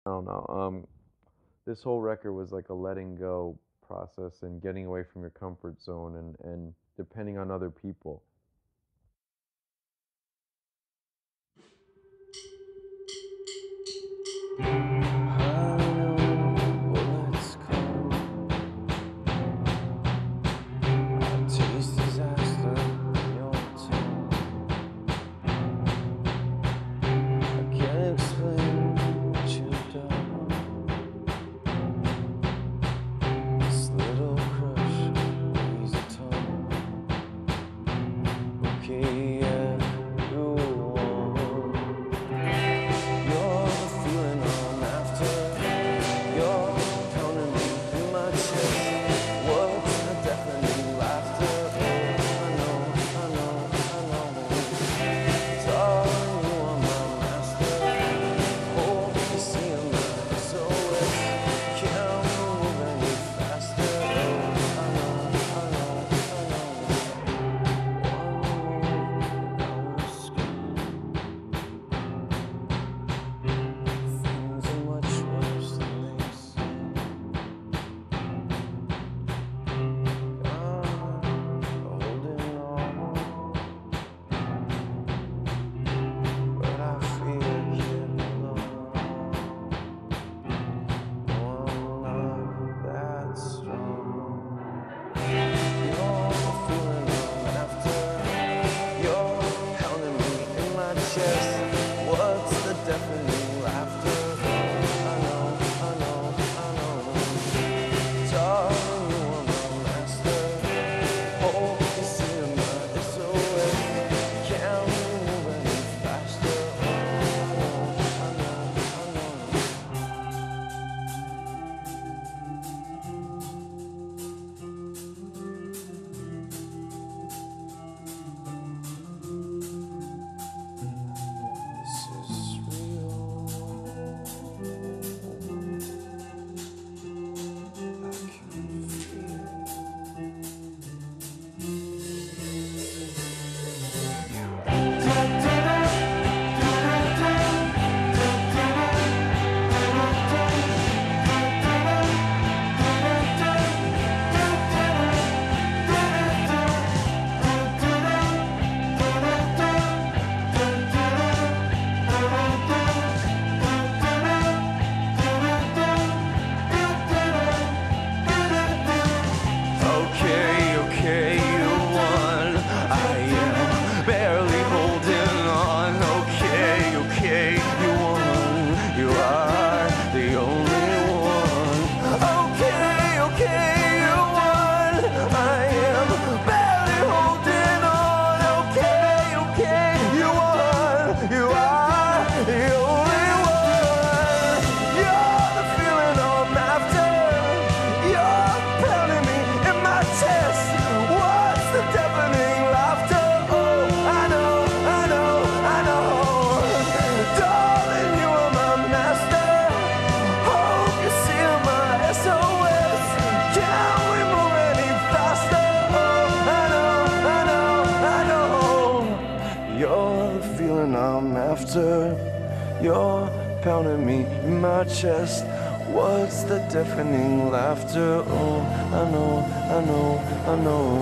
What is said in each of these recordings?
I don't know. This whole record was like a letting go process and getting away from your comfort zone and depending on other people. You're pounding me in my chest. What's the deafening laughter? Oh, I know, I know, I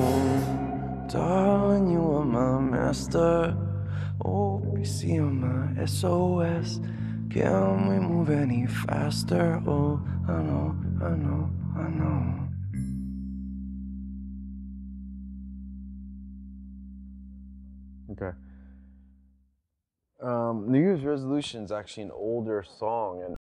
know. Darling, you are my master. Oh, you see I'm my SOS. Can we move any faster? Oh, I know, I know, I know. Okay. New Year's Resolution is actually an older song,